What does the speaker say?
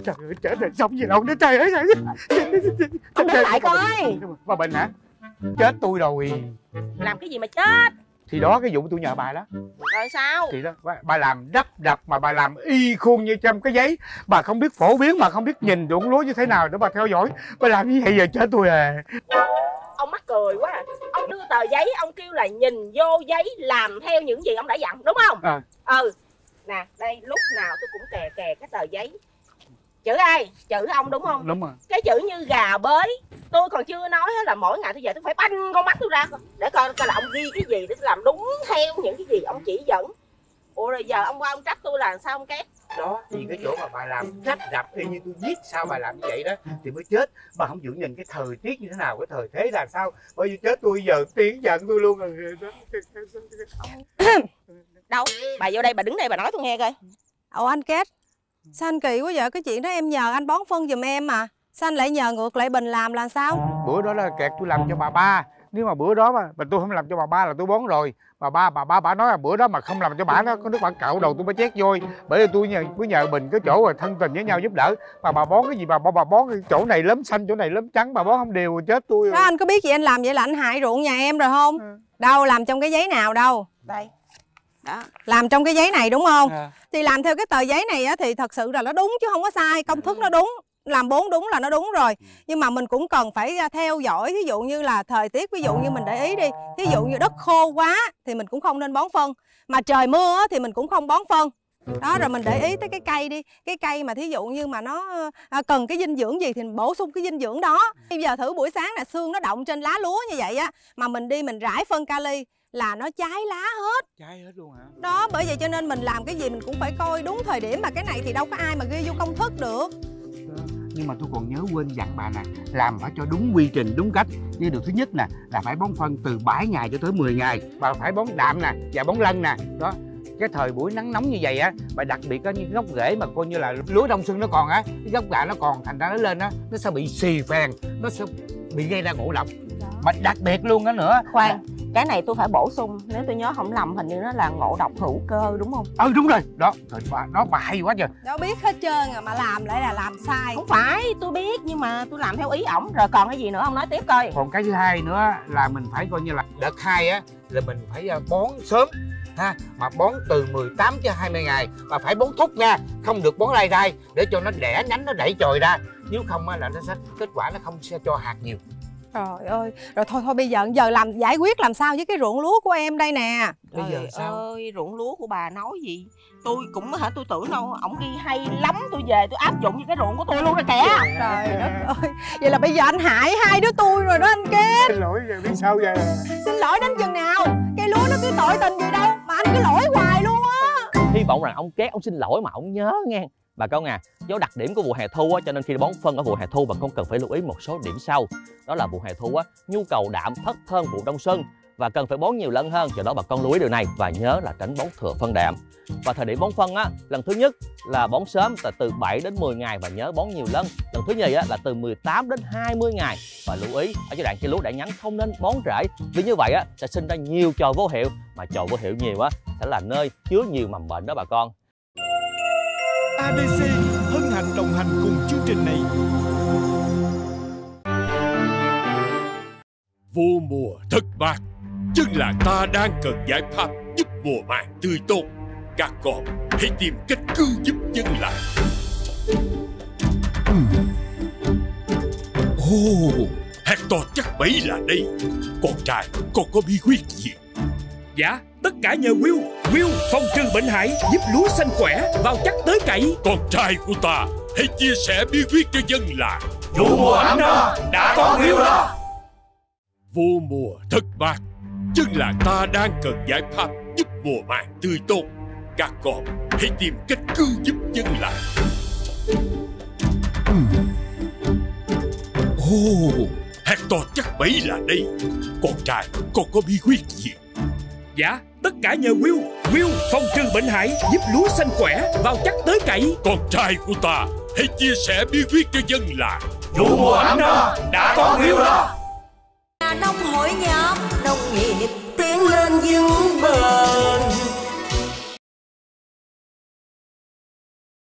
Trời ơi, chết rồi, xong gì đâu nữa, trời ơi. Ông đứng lại coi. Bà bệnh hả? Chết tôi rồi. Làm cái gì mà chết? Thì đó, cái vụ tôi nhờ bà đó. Rồi sao? Thì đó, bà làm đắp đập mà bà làm y khuôn như trong cái giấy. Bà không biết phổ biến, mà không biết nhìn ruộng lúa như thế nào để bà theo dõi. Bà làm như vậy giờ chết tôi à. Ông mắc cười quá à. Ông đưa tờ giấy, ông kêu là nhìn vô giấy làm theo những gì ông đã dặn, đúng không? Nè, đây lúc nào tôi cũng kè cái tờ giấy. Chữ ai? Chữ ông đúng không? Đúng rồi. Cái chữ như gà bới. Tôi còn chưa nói là mỗi ngày tôi về tôi phải banh con mắt tôi ra để coi là ông ghi cái gì để tôi làm đúng theo những cái gì ông chỉ dẫn. Ủa rồi giờ ông qua ông trách tôi là sao ông Két? Đó, thì cái chỗ mà bà làm rách rập y như tôi viết sao bà làm như vậy đó thì mới chết. Bà không chịu nhìn cái thời tiết như thế nào, cái thời thế là sao. Bởi vì chết tôi giờ tiếng giận tôi luôn rồi. Đâu, bà vô đây bà đứng đây bà nói tôi nghe coi. Ồ anh Két, sao anh kỳ quá vậy? Cái chuyện đó em nhờ anh bón phân giùm em mà. Sao anh lại nhờ ngược lại Bình làm là sao? Bữa đó là kẹt tôi làm cho bà ba. Nếu mà bữa đó mà tôi không làm cho bà ba là tôi bón rồi. Bà ba nói là bữa đó mà không làm cho bà nó có nước bà cạo đầu tôi mới chét vôi. Bởi vì tôi nhờ Bình cái chỗ rồi thân tình với nhau giúp đỡ. Mà bà bón cái gì bà bón cái chỗ này lấm xanh chỗ này lấm trắng, bà bón không đều rồi chết tôi rồi. Đó, anh có biết gì anh làm vậy là anh hại ruộng nhà em rồi không? Đâu, làm trong cái giấy nào đâu. Đây. Đó. Làm trong cái giấy này đúng không? Thì làm theo cái tờ giấy này á, thì thật sự là nó đúng chứ không có sai, công thức nó đúng. Làm 4 đúng là nó đúng rồi. Nhưng mà mình cũng cần phải theo dõi. Thí dụ như là thời tiết, ví dụ như mình để ý đi. Thí dụ như đất khô quá thì mình cũng không nên bón phân. Mà trời mưa thì mình cũng không bón phân. Đó, rồi mình để ý tới cái cây đi. Cái cây mà thí dụ như mà nó cần cái dinh dưỡng gì thì mình bổ sung cái dinh dưỡng đó. Bây giờ thử buổi sáng là sương nó động trên lá lúa như vậy á, mà mình đi mình rải phân kali là nó cháy lá hết. Cháy hết luôn hả? Đó, bởi vậy cho nên mình làm cái gì mình cũng phải coi đúng thời điểm. Mà cái này thì đâu có ai mà ghi vô công thức được. Nhưng mà tôi còn nhớ quên dặn bà nè, làm phải cho đúng quy trình, đúng cách. Như điều thứ nhất nè là phải bón phân từ 7 ngày cho tới 10 ngày. Bà phải bón đạm nè và bón lân nè. Đó, cái thời buổi nắng nóng như vậy á, bà đặc biệt có những gốc rễ mà coi như là lúa đông xuân nó còn á, cái gốc gà nó còn, thành ra nó lên á, nó sẽ bị xì phèn, nó sẽ bị gây ra ngộ độc. Mà đặc biệt luôn đó nữa. Khoan, cái này tôi phải bổ sung, nếu tôi nhớ không lầm hình như nó là ngộ độc hữu cơ đúng không? Đúng rồi, đó, bà hay quá trời. Đâu biết hết trơn à, mà làm lại là làm sai. Không phải, tôi biết nhưng mà tôi làm theo ý ổng. Rồi còn cái gì nữa ông nói tiếp coi. Còn cái thứ hai nữa là mình phải coi như là đợt 2 á là mình phải bón sớm ha, mà bón từ 18 cho 20 ngày và phải bón thúc nha, không được bón lai rai để cho nó đẻ nhánh nó đẩy chồi ra, nếu không á là nó sẽ kết quả nó không sẽ cho hạt nhiều. Trời ơi, rồi thôi bây giờ làm giải quyết làm sao với cái ruộng lúa của em đây nè. Bây giờ sao? Ơi, ruộng lúa của bà nói gì? Tôi cũng tôi tưởng đâu ổng ghi hay lắm, tôi về tôi áp dụng với cái ruộng của tôi luôn rồi kìa. Trời đất ơi, vậy là bây giờ anh hại hai đứa tôi rồi đó anh Két. Xin lỗi giờ biết sao giờ. Xin lỗi đến chừng nào? Cây lúa nó cứ tội tình gì đâu mà anh cứ lỗi hoài luôn á. Hy vọng rằng ông Két ông xin lỗi mà ông nhớ nghe. Bà con à, do đặc điểm của vụ hè thu á, cho nên khi bón phân ở vụ hè thu bà con cần phải lưu ý một số điểm sau. Đó là vụ hè thu á, nhu cầu đạm thấp hơn vụ đông xuân và cần phải bón nhiều lần hơn, do đó bà con lưu ý điều này và nhớ là tránh bón thừa phân đạm. Và thời điểm bón phân á, lần thứ nhất là bón sớm từ 7 đến 10 ngày và nhớ bón nhiều lần. Lần thứ nhì á là từ 18 đến 20 ngày và lưu ý ở giai đoạn cây lúa đã nhánh không nên bón rễ, vì như vậy á sẽ sinh ra nhiều chồi vô hiệu, mà chồi vô hiệu nhiều á sẽ là nơi chứa nhiều mầm bệnh đó bà con. ABC hân hạnh đồng hành cùng chương trình này. Vô mùa thất bát, chân là ta đang cần giải pháp giúp mùa màng tươi tốt. Các con hãy tìm cách cứu giúp chân lại. Hạt to chắc bấy là đây. Con trai, con có bí quyết gì? Dạ, tất cả nhờ Will phòng trừ bệnh hại, giúp lúa xanh khỏe, vào chắc tới cậy. Con trai của ta, hãy chia sẻ bí quyết cho dân làng. Vụ mùa ấm no, đã có Will lo. Vô mùa thất bát, chân là ta đang cần giải pháp giúp mùa màng tươi tốt. Các con hãy tìm cách cứu giúp dân làng. Hạt to chắc bấy là đây. Con trai, con có bí quyết gì? Dạ, tất cả nhờ Will phòng trừ bệnh hại, giúp lúa xanh khỏe, vào chắc tới cậy. Con trai của ta, hãy chia sẻ bí quyết cho dân làng. Vụ mùa ấm no, đã có Will lo. Nông hội nhập nông nghiệp tiến lên vững